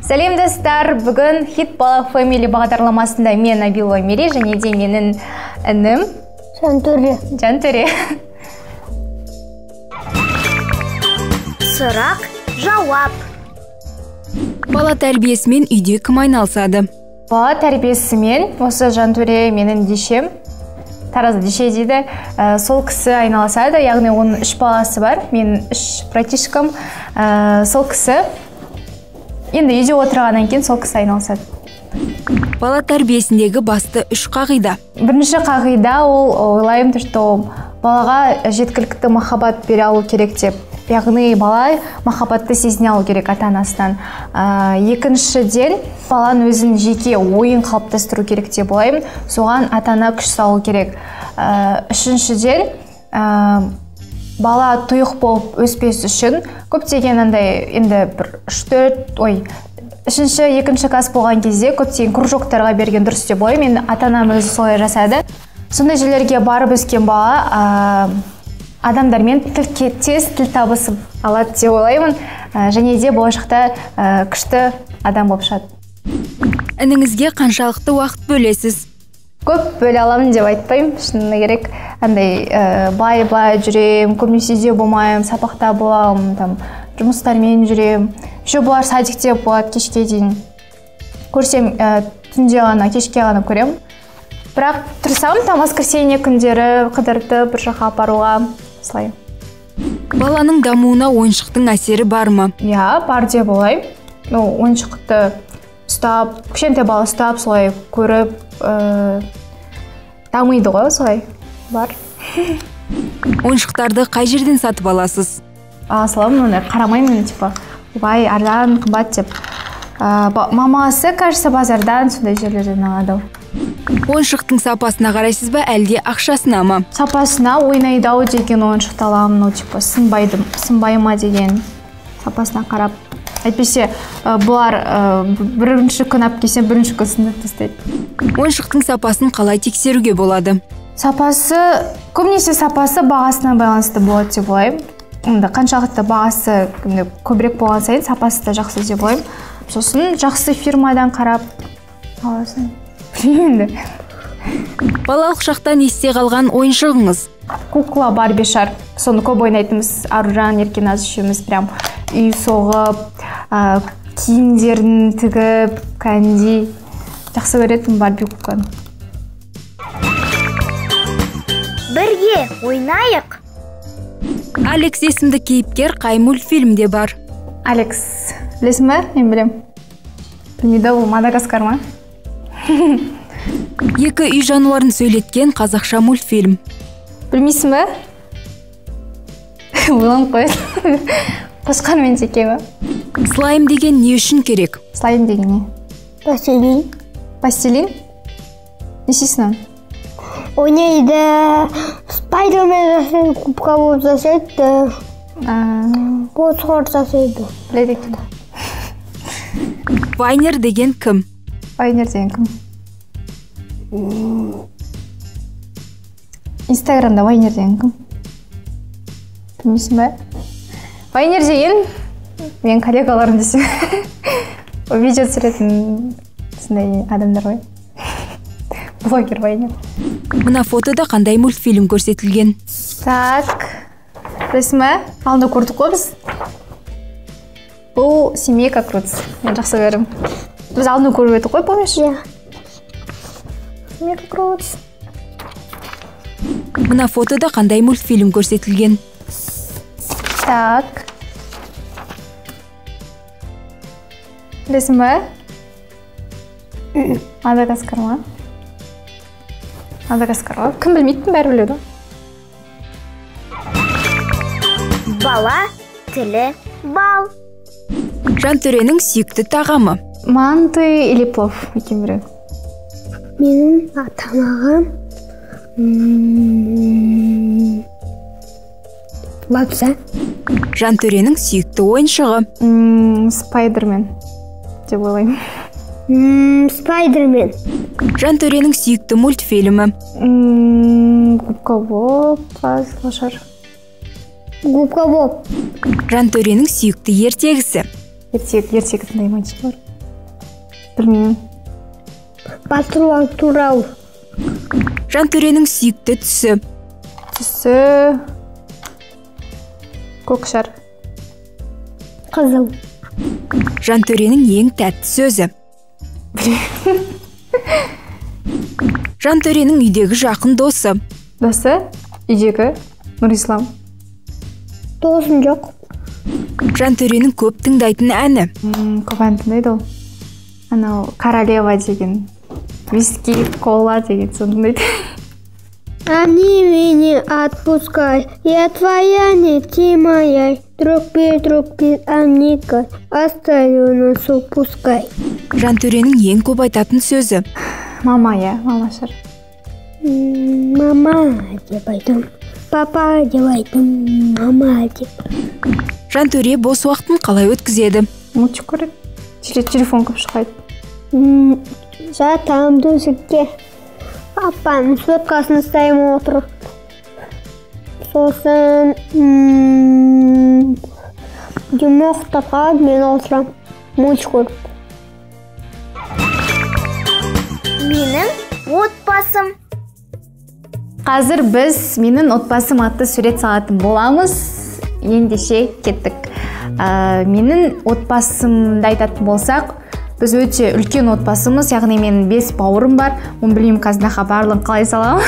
Сәлем достар, бүгін Hit Bala Family бағдарламасында мен Набила Мери және де менің інім Жантөре. Сұрақ, жауап. Бала тәрбиесімен үйде кім айналысады? Бала тәрбиесімен осы Жантөре менің дешем, Таразда деше дейді, сол кісі айналысады, яғни оның 3 баласы бар, мен 3 братишкам, сол кісі енді үйде отырғаннан кейін сол кісі айналысады. Бала тәрбиесіндегі басты 3 қағида. Бірінші қағида ол ойлаймын, что балаға жеткілікті махаббат бере алу керек деп. Яғни бала махаббатты сезіне алу керек ата-анасынан. Екіншіден, баланың өзін жеке ойын қалыптастыру керек деп ойлаймын. Соған ата-ана күш салу керек. Үшіншіден, бала тұйық болып өспес үшін көптеген енді бір 2-2 класс болған кезде көптеген кружоктарға берген дұрыс деп ойлаймын. Енді ата-анам өзі солай жасады. Сондай жерлерге барып өскен бала адамдармен тез тіл табысып алады деп ойлаймын. Және де болашақта күшті адам болып шығады. Ініңізге қаншалықты уақыт бөлесіз? Көп бөле аламын деп айтпаймын. Шыны керек, бай жүрем, көбінесе үйде болмаймын, сабақта боламын, жұмыстармен жүрем. Еще бұлар садикте болады кешке дейін. Көрсем, түнде ғана, кешке ғана көрем. Бірақ тұрсам, воскресенье күндері қыдыртып бір жаққа апаруға слай. Баланың дамуына ойыншықтың әсері бар ма? Иә, бар деп ойлаймын. Ойыншықты ұстап, кішкентай бала ұстап, солай көріп, дамиды ғой, солай бар. Ойыншықтарды қай жерден сатып аласыз? Салам, қарамаймын, бай, арзан, қымбат деп. Мамасы, кажется, базардан сондай жерлерден алады. Ойыншықтың сапасына қарайсыз ба, әлде ақшасына ма? Сапасына, ойнайды-ау деген ойыншықты аламын, сынбай ма деген сапасына қарап. Әйтпесе, бұлар бірінші күн алып келсе, бірінші күн сындырып тастайды. Ойыншықтың сапасын қалай тексеруге болады? Көбінесе сапасы бағасына байланысты болады деп ойлаймын. Қаншалықты бағасы көбірек болған сайын сапасы да жақсы деп ойлаймын. Сосын жақсы фирмадан қарап аласың. Балалық шақтан есте қалған ойыншығыңыз? Кукла Барби шар. Соны көп ойнайтынымыз Аружан, Еркеназ үшеуміз прям үй соғып, киімдерін тігіп, кәнди. Жақсы көретін Барби кукланы. Бірге ойнайық. Алекс есімді кейіпкер қай мультфильмде бар? Алекс. Білесің бе? Мен білем. Білмейді, ол Мадагаскар ма? Екі үй жануарын сөйлеткен қазақша мультфильм. Білмейсің бе? Ойланып қойды. Қошқан мен жеке ме? Слайм деген не үшін керек? Слайм деген не? Пластилин. Пластилин? Не істейсің? Ойнайды. Спайдермен жасайды, кубка болып жасайды. Босқор жасайды. Біледі екен. Вайнер деген кім? Вайнер деген кім? Инстаграмда Вайнер деген кім? Білмейсің бе? Вайнер деген мен коллегаларым десем. Видео түсіретін сондай адамдар ғой. Блогер Вайнер. Мына фотода қандай мультфильм көрсетілген? Білесің бе? Алдында көрдік қой біз. Бұл семейка Крудс. Мен жақсы көрем. Біз алдында көріп едік қой, помнишь? Семейка Крудс. Мына фотода қандай мультфильм көрсетілген? Білесің бе? Мадагаскар ма? Мадагаскар ма? Кім білмейтін, бәрі біледі. Бала, тілі, бал. Жантөренің сүйікті тағамы? Манты или плов, екен бірі. Менің тамағым лапша. Жантөренің сүйікті ойыншығы? Спайдермен деп ойлаймын. Спайдермен. Жантөренің сүйікті мультфильмі? Губка Боб, Слашар. Губка Боб. Жантөренің сүйікті ертегісі? Ертегі тыңдаймын бар. Білмеймін. Патруль турау. Жантөренің сүйікті түсі. Түсі көк шар. Қызыл. Жантөренің ең тәтті сөзі. Жантөренің үйдегі жақын досы. Досы? Үйдегі Нұрислам. Досым жоқ. Жантөренің көп тыңдайтын әні. Көп ән тыңдайды ол. Анау королева деген, виски, кола деген соны тыңдайды. Они меня отпускай, я твоя, не ты моя. Друг без амника, оставил нас упускай. Жантөренің ең көп айтатын сөзі. Мама, мама шар. Мама деп айтам, папа деп айтам, мама деп. Жантөре бос уақытын қалай өткізеді? Мультик көреді. Телефон көп шықпайды. Жатам төсекке. Папаның соткасын ұстаймын отырып. Сосын демоқтап қалады, мен отырам. Мультик көріп. Менің отбасым. Қазір біз менің отбасым атты сурет салатын боламыз. Ендеше кеттік. Менің отбасымды айтатын болсақ, біз өте үлкен отбасымыз, яғни менің 5 бауырым бар. Оны білмеймін қазір барлығын қалай саламын.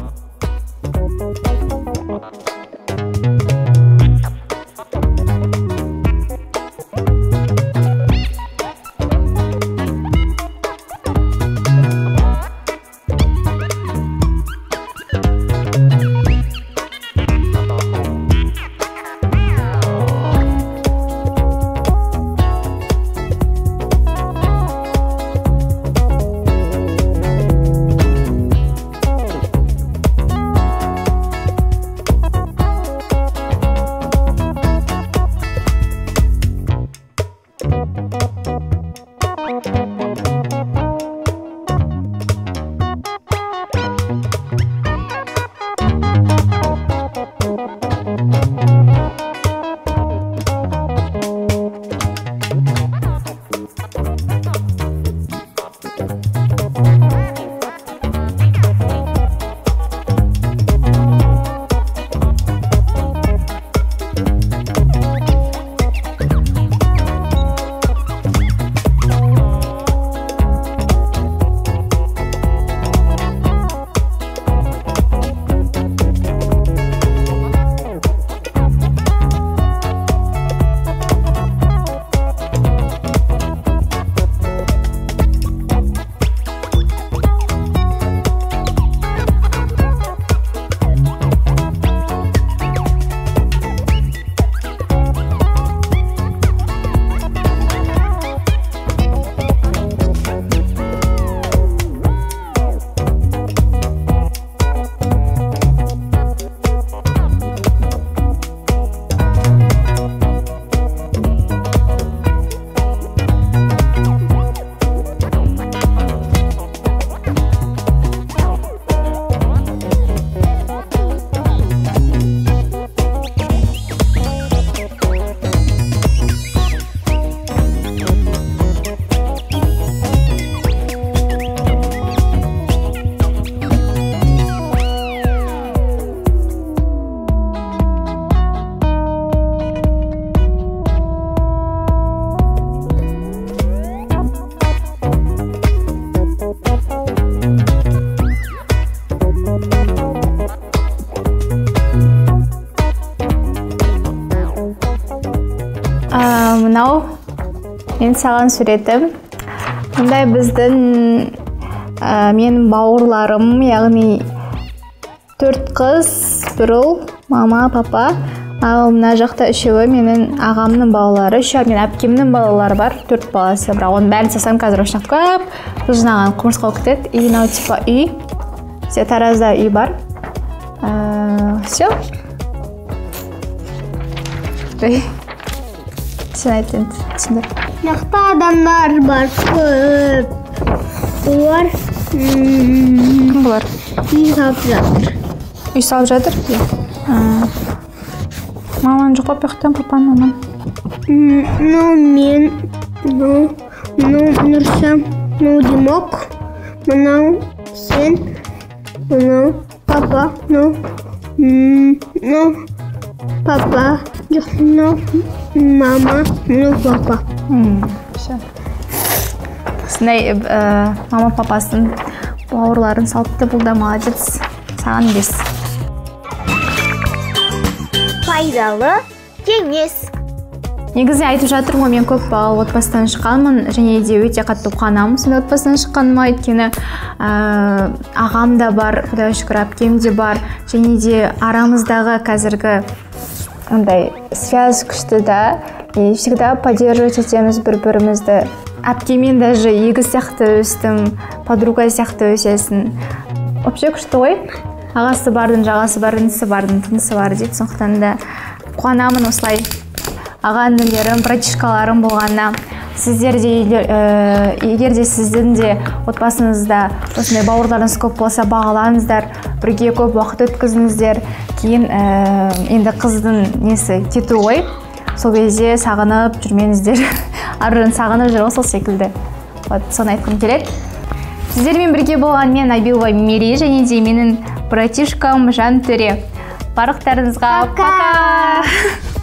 Мынау мен саған суретім. Мұндай біздің менің бауырларым, яғни 4 қыз, 1 ұл, мама, папа. Ал мына жақта 3-і менің ағамның балалары, 3-і мен әпкемнің балалары бар, 4 баласы. Бірақ оның бәрін сасам қазір очень көп жинаған құмырсқа кетеді. И мынау типа үй. Таразда үй бар. Все. Сен айтын түсіндір. Жақта адамдар бар көп. Олар Бұлар үй салып жатыр. үй салып жатыр? Маман жоқ паяқтан, папаның маман. Ну мен, ну Нұрсам. ну Димок, мынау сен, мынау папа, ну папа, ну мама, ну папа. Все. Осындай мама папасын бауырларын салыпты, бұл да молодец. Саған 5. Пайдалы кеңес. Негізі айтып жатырмын, мен көп балалы отбасыдан шыққанмын, және де өте қатты қуанамын сондай отбасыдан шыққаныма, өйткені ағам да бар, Құдайға шүкір, әпкем де бар, және де арамыздағы қазіргі андай связь күшті да, и всегда поддерживать етеміз бір-бірімізді. Әпкемен даже егіз сияқты өстім, подруга сияқты өсесің. Вообще күшті ғой. Ағасы бардың, жағасы бар, інісі бардың, тынысы бар дейді. Сондықтан да қуанамын осылай аға інілерім, братишкаларым болғанына. Сіздер де, егер де сіздің де отбасыңызда осындай бауырларыңыз көп болса, бағалаңыздар, бірге көп уақыт өткізіңіздер. Кейін енді қыздың несі кету ғой. Сол кезде сағынып жүрмеңіздер. Арырын сағынып жүр, сол секілді. Соны айтқым келеді. Сіздермен бірге болған мен Айбилова Мери, және де менің братишкам Жантөре. Барлықтарыңызға пока!